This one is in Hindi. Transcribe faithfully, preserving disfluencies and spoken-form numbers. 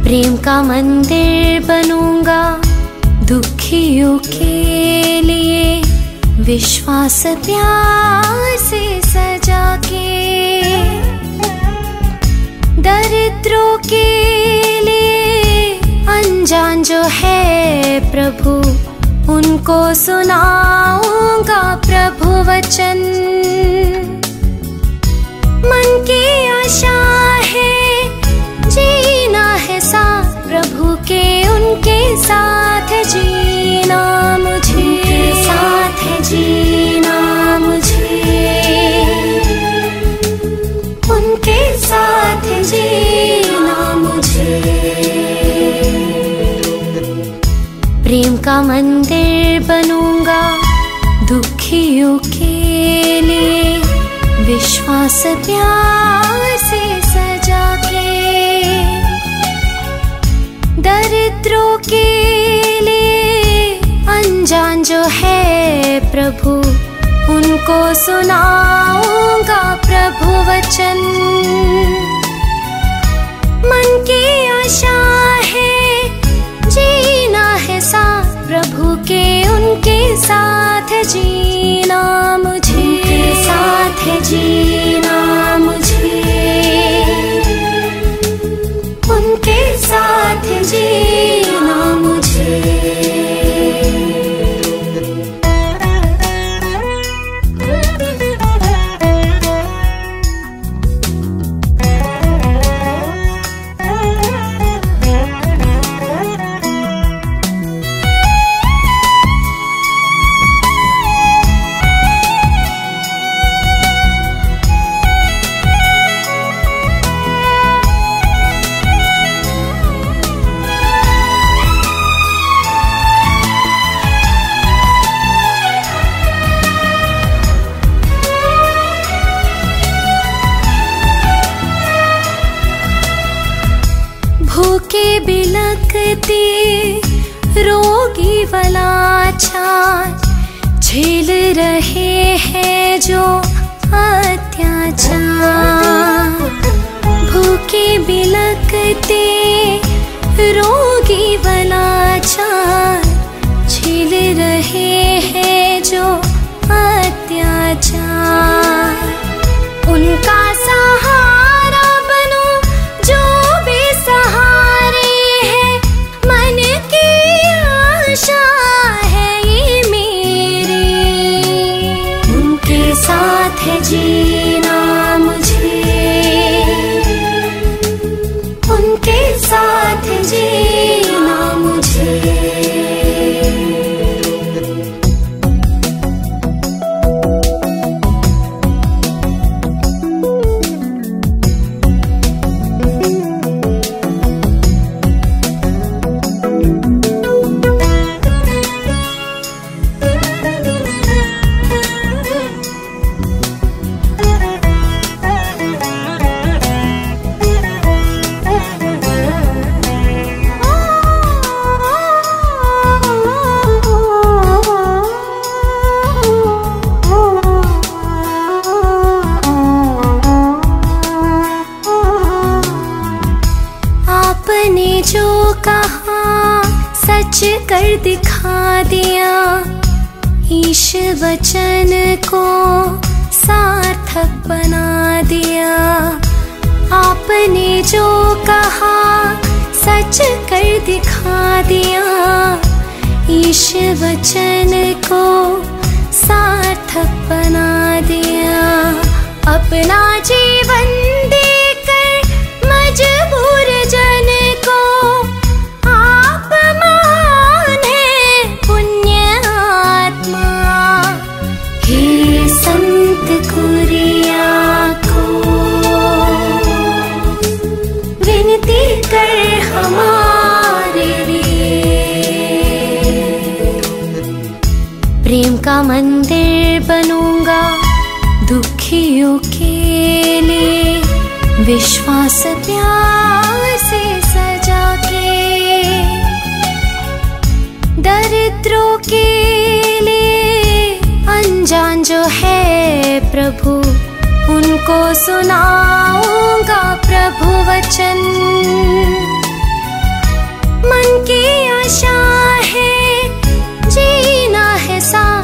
प्रेम का मंदिर बनूंगा दुखियों के लिए, विश्वास प्यार से सजा के। दरिद्रों के लिए अनजान जो है प्रभु, उनको सुनाऊंगा प्रभु वचन। मन की आशा है जीना है साथ प्रभु के, उनके साथ जीना मुझे, उनके साथ है जीना मुझे, उनके साथ है जीना मुझे। प्रेम का मंदिर बनूंगा दुखियों के लिए, विश्वास प्यार से सजा के। दरिद्रों के लिए अनजान जो है प्रभु, उनको सुनाऊंगा प्रभु वचन। मन की आशा है जीना है साथ प्रभु के, उनके साथ जीना मुझे, उनके साथ है जीना मुझे, उनके साथ जीना मुझे। भूखे बिलखते रोगी लाचार, झेल रहे हैं जो अत्याचार। भूखे बिलखते रोगी लाचार, झेल रहे हैं जो अत्याचार। उनका सहारा बनो जो बेसहारे हैं, मन की आशा है ये मेरी। उनके साथ है जीना मुझे, उनके साथ है जीना मुझे। आपने जो कहा सच कर दिखा दिया, ईश वचन को सार्थक बना दिया। आपने जो कहा सच कर दिखा दिया, ईश वचन को सार्थक बना दिया। अपना जीवन देकर मजबूर जन को आप महान है पुण्य आत्मा। हे संत कुरिया को विनती कर हमारे लिए। प्रेम का मंदिर बनूंगा दुखियों के लिए, विश्वास प्यार से सजा के। दरिद्रों के लिए अनजान जो है प्रभु, उनको सुनाऊंगा प्रभु वचन। मन की आशा है जीना है सा